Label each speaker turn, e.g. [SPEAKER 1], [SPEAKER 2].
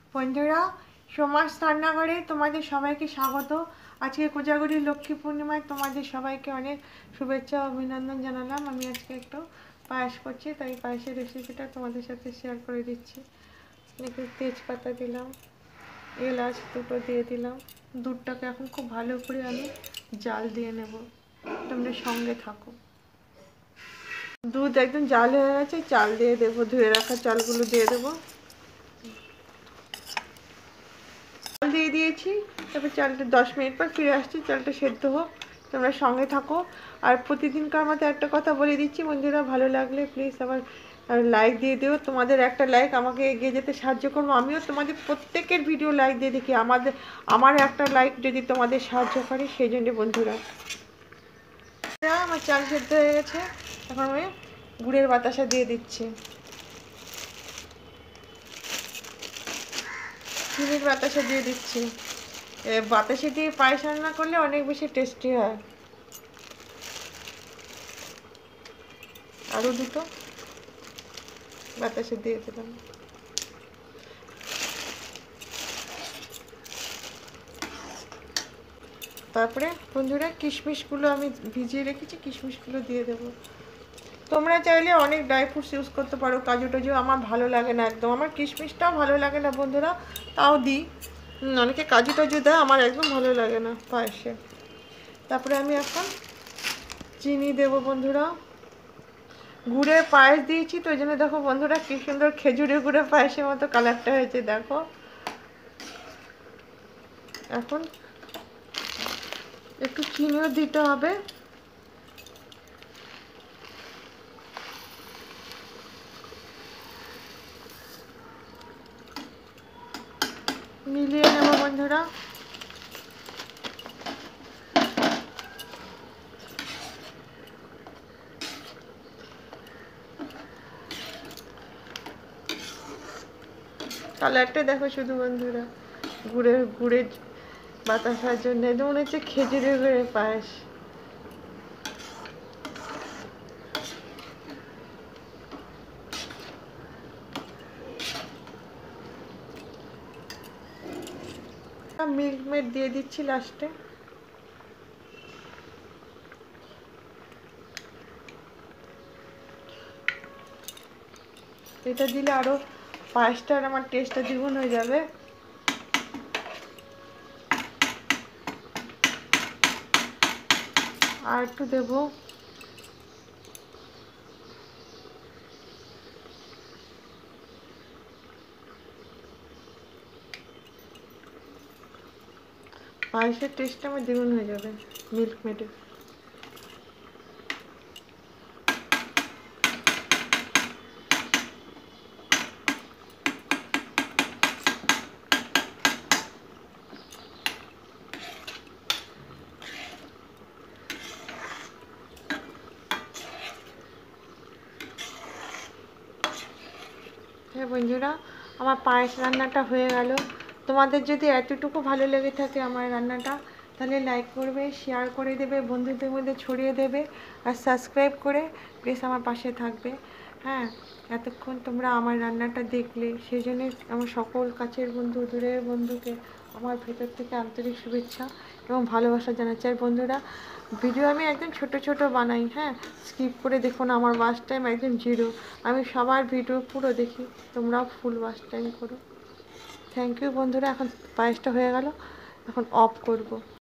[SPEAKER 1] বন্ধুরা, সোমাস রান্নাঘরে তোমাদের সবাইকে স্বাগত। আজকে কোজাগরী লক্ষ্মী পূর্ণিমায় তোমাদের সবাইকে অনেক শুভেচ্ছা অভিনন্দন জানালাম। আমি আজকে একটু পায়েস করছি, তাই পায়েসের রেসিপিটা তোমাদের সাথে শেয়ার করে দিচ্ছি। একটু তেজপাতা দিলাম, এলাচ দুটো দিয়ে দিলাম। দুধটাকে এখন খুব ভালো করে আমি জাল দিয়ে নেব, তোমরা সঙ্গে থাকো। দুধ একদম জাল হয়ে গেছে, চাল দিয়ে দেবো, ধুয়ে রাখা চালগুলো দিয়ে দেবো। চাল দিয়ে দিয়েছি, তারপর চালটা 10 মিনিট পর ফিরে আসছি, চালটা সেদ্ধ হোক, তোমরা সঙ্গে থাকো। আর প্রতিদিনকার মতো একটা কথা বলে দিচ্ছি বন্ধুরা, ভালো লাগলে প্লিজ আবার লাইক দিয়ে দিও। তোমাদের একটা লাইক আমাকে এগিয়ে যেতে সাহায্য করবো। আমিও তোমাদের প্রত্যেকের ভিডিও লাইক দিয়ে দেখি, আমার একটা লাইক যদি তোমাদের সাহায্য করে, সেই জন্য বন্ধুরা। আমার চাল সেদ্ধ হয়ে গেছে, এখন আমি গুড়ের বাতাসা দিয়ে দিচ্ছি। চিনির বাতাসা দিয়ে দিচ্ছি। বাতাসা দিয়ে পায়েস রান্না করলে অনেক বেশি টেস্টি হয়। আরও দুটো বাতাসা দিয়ে দিলাম। তারপরে বন্ধুরা, কিশমিশগুলো আমি ভিজিয়ে রেখেছি, কিশমিশগুলো দিয়ে দেবো। তোমরা চাইলে অনেক ড্রাই ফ্রুটস ইউজ করতে পারো, কাজু টাজু। আমার ভালো লাগে না একদম, আমার কিশমিশটাও ভালো লাগে না বন্ধুরা, তাও দিই। অনেকে কাজু টাজু দেয়, আমার একদম ভালো লাগে না পায়েসে। তারপরে আমি এখন চিনি দেবো বন্ধুরা। গুড়ের পায়েস দিয়েছি তো, ওই জন্য দেখো বন্ধুরা কি সুন্দর খেজুরের গুড়ের পায়েসের মতো কালারটা হয়েছে, দেখো। এখন একটু চিনিও দিতে হবে। মিলিয়ে নেব বন্ধুরা। কালারটা দেখো শুধু বন্ধুরা, গুড়ের বাতাসার জন্য একদম মনে হচ্ছে খেজুরের গুড়ের পায়েস। মিল্ক মেড দিয়ে দিচ্ছি লাস্টে। এটা দিলে আরো পায়েসটার আমার টেস্টটা দ্বিগুণ হয়ে যাবে। আর একটু দেবো। পায়েসের টেস্টটা আমার দ্বিগুণ হয়ে যাবে মিল্ক মেডে। হ্যাঁ বন্ধুরা, আমার পায়েস রান্নাটা হয়ে গেল। তোমাদের যদি এতটুকু ভালো লেগে থাকে আমার রান্নাটা, তাহলে লাইক করবে, শেয়ার করে দেবে, বন্ধুদের মধ্যে ছড়িয়ে দেবে, আর সাবস্ক্রাইব করে প্লিজ আমার পাশে থাকবে। হ্যাঁ, এতক্ষণ তোমরা আমার রান্নাটা দেখলে, সেই জন্য আমার সকল কাছের বন্ধু, দূরের বন্ধুকে আমার ভেতর থেকে আন্তরিক শুভেচ্ছা এবং ভালোবাসা জানাচ্ছি। আর বন্ধুরা, ভিডিও আমি একদম ছোট ছোট বানাই, হ্যাঁ, স্কিপ করে দেখো না, আমার ওয়াচ টাইম একদম 0। আমি সবার ভিডিও পুরো দেখি, তোমরাও ফুল ওয়াচ টাইম করো। থ্যাংক ইউ বন্ধুরা। এখন পায়েসটা হয়ে গেল, এখন অফ করব।